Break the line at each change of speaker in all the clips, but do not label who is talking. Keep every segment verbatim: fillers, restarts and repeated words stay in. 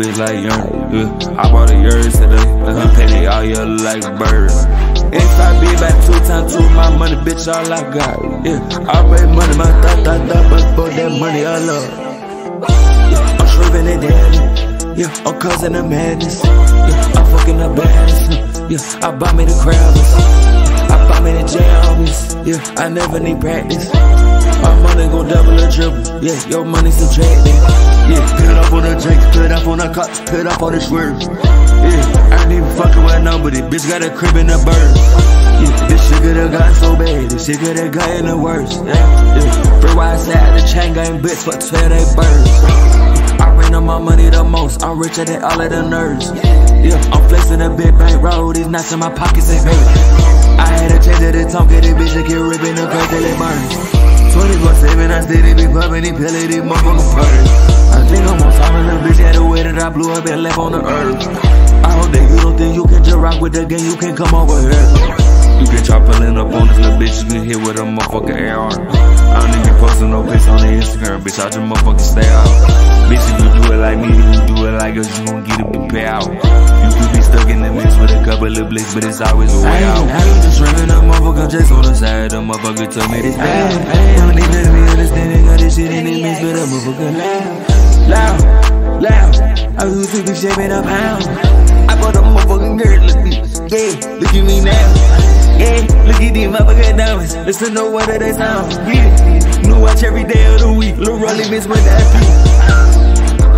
bitch like Urus. Yeah. I bought a Urus today, let her penny all yellow like birds. If I be back two times two, my money, bitch, all I got. Yeah, I raise money, my thot, thot, thot, but for that money, I love. Yeah, I'm swerving it daddy. Yeah, I'm causing the madness. Yeah, I'm fucking the baddest. Yeah, I buy me the Crowdless. I buy me the jammies. Yeah, I never need practice. My money gon' double or triple. Yeah, your money subtractin. Yeah, put it up on the Drake, put it up on the cot, put it up on the swerve. Yeah, I ain't even fucking with nobody. Bitch got a crib in the bird. Yeah, this shit could've got so bad. This shit could've got in the worst. Yeah, yeah. Free wide side, the chain gang bitch, fuck twelve they birds. I ran on my money the most. I'm richer than all of the nerds. Yeah, I'm flexing a big bank roll. These knots in my pockets and hurt. I had to change it to talk at it, bitch, and keep ripping the crack till it burns. twenty-four seven, I steady be pumping these pills, these motherfuckers first. I think I'm on top of the bitch, had the way that I blew up and left on the earth. I hope that you don't think you can just rock with the gang, you can come over here. You can try pulling up on this little bitch, you can hit with a motherfucking A R. I don't even posting no pics on the Instagram, bitch, I just motherfucking stay out. Bitch, if you do it like me, then you do it like us, you gon' get a big payout. You could be stuck in the mix with a couple of blicks, but it's always a way out. I ain't just running a motherfucker just on the side, the motherfucker told me this bad. Don't need to be understanding all this shit in the mix, but a motherfucker loud, loud, loud. I was to be shaping up pound. I bought a motherfucking girl, look at me, yeah, look at me now. Yeah, look at these motherfucking diamonds, listen to what they sound. Yeah, new watch every day of the week, little rolling bitch with that feet.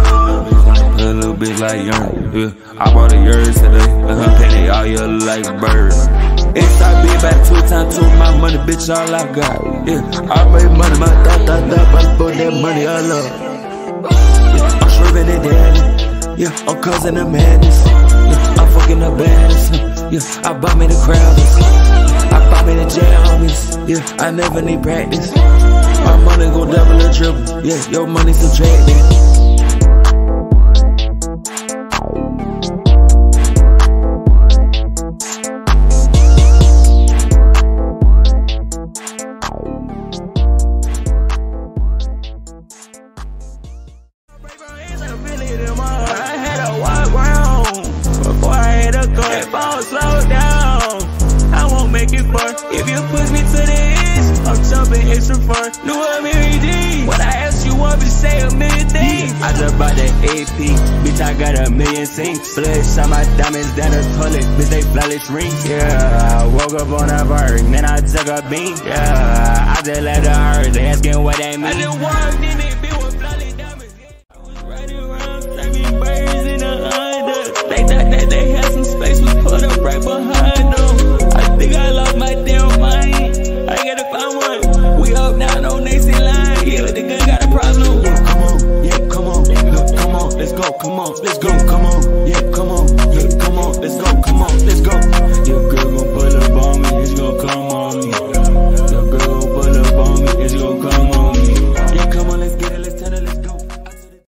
A little bit like Urus. Yeah, I bought a Urus today, let her penny all yellow like birds. If I be back two times two, my money, bitch, all I got. Yeah, I made money, my thot, thot, thot, but for that money, I love. Yeah, I'm swerving it daddy. Yeah, I'm causing the madness. Yeah, I'm fucking the baddest. Yeah, I buy me the Crowdless. I buy me the jammies. Yeah, I never need practice. My money gon' double or triple. Yeah, your money subtractin.
I had to walk round before I had to go. If I don't slow down, I won't make it far. If you push me to the edge, I'm jumping extra far. New Mary D. What I asked you want me to say a million things. I just bought that A P, bitch, I got a million sinks. Blood shot my diamonds down the toilet, bitch, they flawless rings. Yeah, I woke up on a bird, man, I took a beam. Yeah, I just let her hurt, they asking what they mean. I just walked in it, bitch.